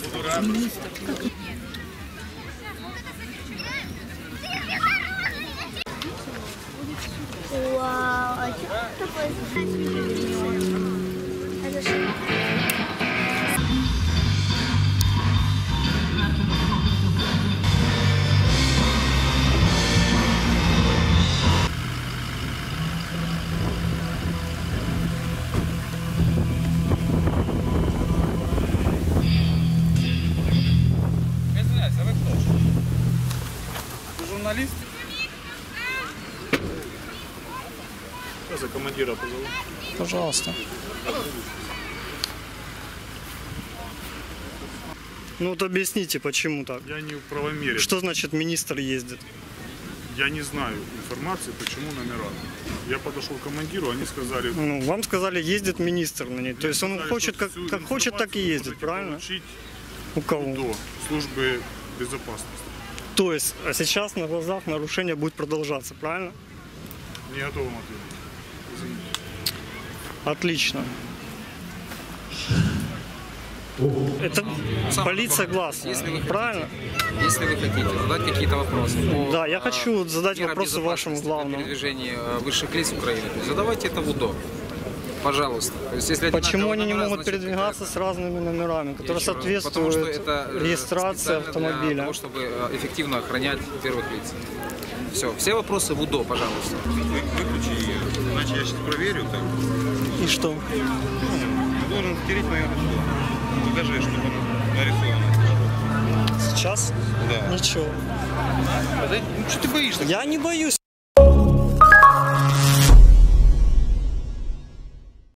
Вау, а что такое? Это же... Извиняюсь, а вы кто? Вы журналист? За командира позову. Пожалуйста. Ну вот объясните, почему так? Я не в правомере. Что значит министр ездит? Я не знаю информации, почему номера. Я подошел к командиру, они сказали... Ну, вам сказали, ездит министр на ней. То есть он сказали, хочет, что как всю хочет, так и информацию ездит, можете правильно? получить У кого? до службы безопасности. То есть а сейчас на глазах нарушение будет продолжаться, правильно? Не готов вам ответить. Извините. Отлично. Это полиция глаз, правильно? Если вы хотите задать какие-то вопросы. Да, я хочу задать мерам вопросы вашему безопасности главному. при передвижении высших лиц Украины, то есть задавайте это в УДО. Пожалуйста. То есть, если Почему одинаковые они не номера, могут значит, передвигаться с разными номерами, которые Еще раз, потому что соответствуют это регистрации специально для автомобиля? того, чтобы эффективно охранять первых лиц. Все вопросы в УДО, пожалуйста. Выключи ее, иначе я сейчас проверю там. И что? Ты должен стереть мое лицо. Покажи, чтобы оно нарисовано. Сейчас? Да. Ничего. Ну что ты боишься? Я не боюсь.